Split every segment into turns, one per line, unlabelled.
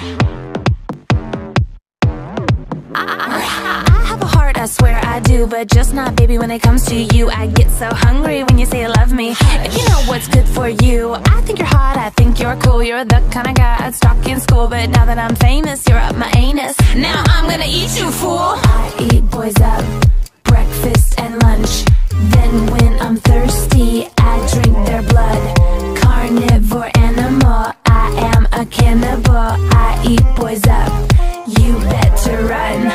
I have a heart, I swear I do, but just not, baby, when it comes to you. I get so hungry when you say you love me. If you know what's good for you, I think you're hot, I think you're cool. You're the kind of guy I'd stalk in school, but now that I'm famous, you're up my anus. Now I'm gonna eat you, fool. I eat boys up, breakfast and lunch. Then when I'm thirsty, I drink their blood. Carnivore animal, I am a cannibal. I eat boys up, you better run.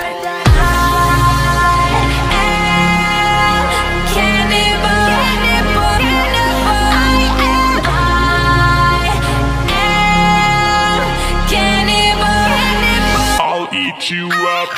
Eat you up.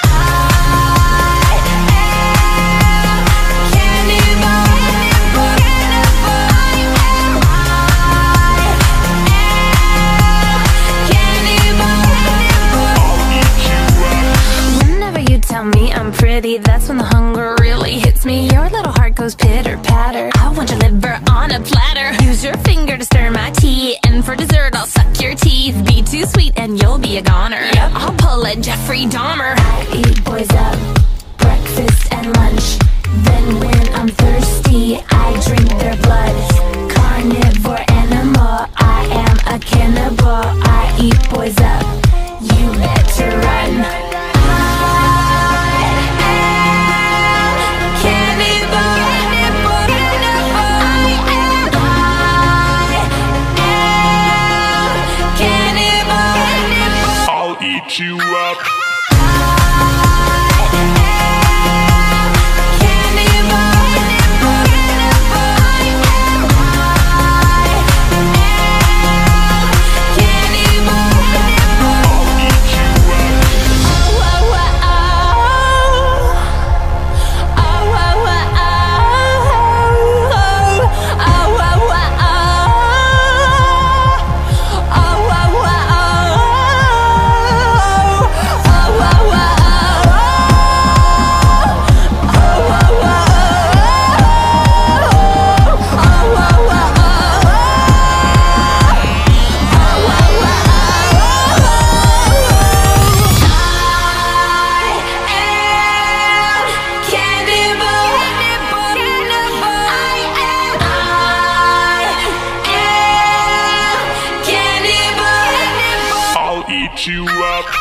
Whenever you tell me I'm pretty, that's when the hunger really hits me. Your little heart goes pitter-patter. I want your liver on a platter. Use your finger to stir my tea, and for dessert I'll suck your teeth. Be too sweet and you'll be a goner. Yep. I'll pull a Jeffrey Dahmer. I eat boys up, breakfast and lunch. Then when I'm thirsty, I drink their blood. Carnivore animal, I am a cannibal. I eat boys up, you better run.
Eat you up. Eat you up.